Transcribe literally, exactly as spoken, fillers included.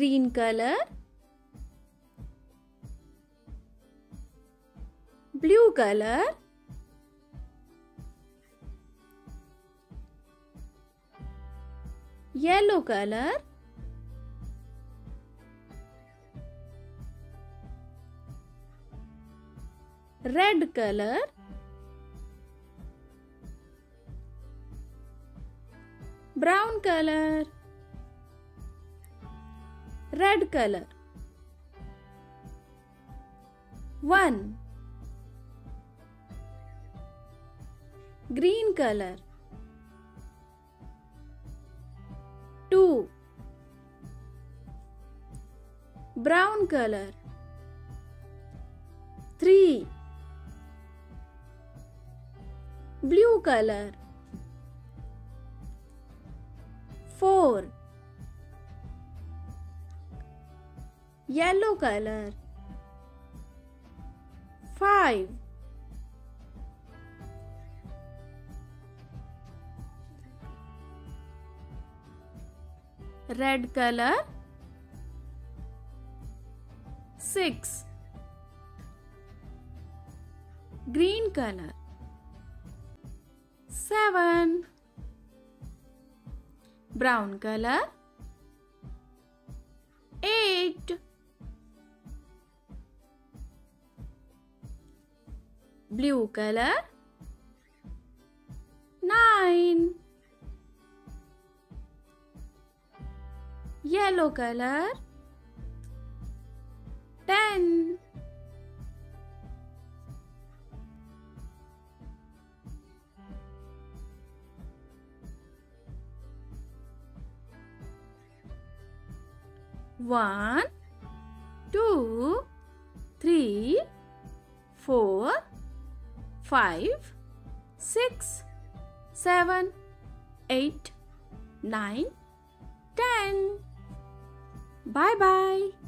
green color, blue color, yellow color, red color, brown color, red color. One. Green color. Two. Brown color. Three. Blue color. Four. Yellow color. Five. Red color. Six. Green color. Seven. Brown color. Eight. Blue color. Nine. Yellow color. Ten. One, two, three, four, five, six, seven, eight, nine, ten. Bye bye.